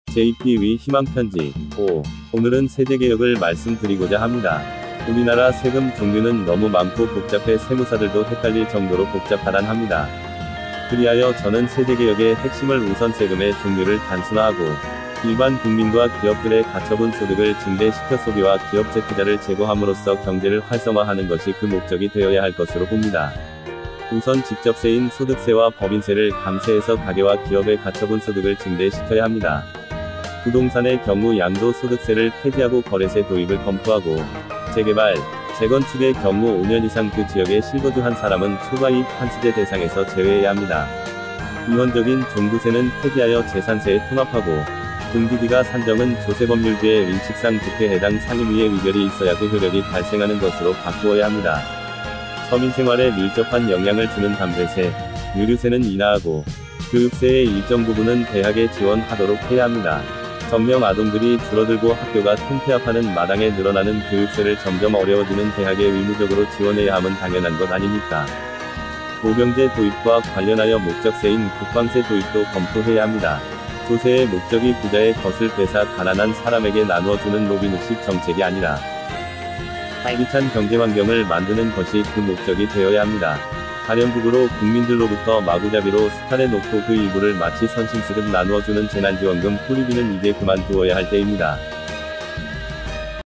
JTV 희망편지 5. 오늘은 세제개혁을 말씀드리고자 합니다. 우리나라 세금 종류는 너무 많고 복잡해 세무사들도 헷갈릴 정도로 복잡하단 합니다. 그리하여 저는 세제개혁의 핵심을 우선 세금의 종류를 단순화하고 일반 국민과 기업들의 가처분 소득을 증대시켜 소비와 기업 재투자를 제고함으로써 경제를 활성화하는 것이 그 목적이 되어야 할 것으로 봅니다. 우선 직접세인 소득세와 법인세를 감세해서 가계와 기업의 가처분 소득을 증대시켜야 합니다. 부동산의 경우 양도소득세를 폐지하고 거래세 도입을 검토하고 재개발, 재건축의 경우 5년 이상 그 지역에 실거주한 사람은 초과이익 환수제 대상에서 제외해야 합니다. 이원적인 종부세는 폐지하여 재산세에 통합하고 등기비가 산정은 조세법률주의 인식상 주택 해당 상임위의 의결이 있어야 그 효력이 발생하는 것으로 바꾸어야 합니다. 서민생활에 밀접한 영향을 주는 담배세, 유류세는 인하하고 교육세의 일정 부분은 대학에 지원하도록 해야 합니다. 정명 아동들이 줄어들고 학교가 통폐합하는 마당에 늘어나는 교육세를 점점 어려워지는 대학에 의무적으로 지원해야 함은 당연한 것 아닙니까? 보병제 도입과 관련하여 목적세인 국방세 도입도 검토해야 합니다. 조세의 목적이 부자의 것을 빼앗아 가난한 사람에게 나누어주는 로빈후식 정책이 아니라 활기찬 경제환경을 만드는 것이 그 목적이 되어야 합니다. 가련국으로 국민들로부터 마구잡이로 스탄에 놓고 그 일부를 마치 선심 쓰듯 나누어주는 재난지원금 뿌리기는 이제 그만두어야 할 때입니다.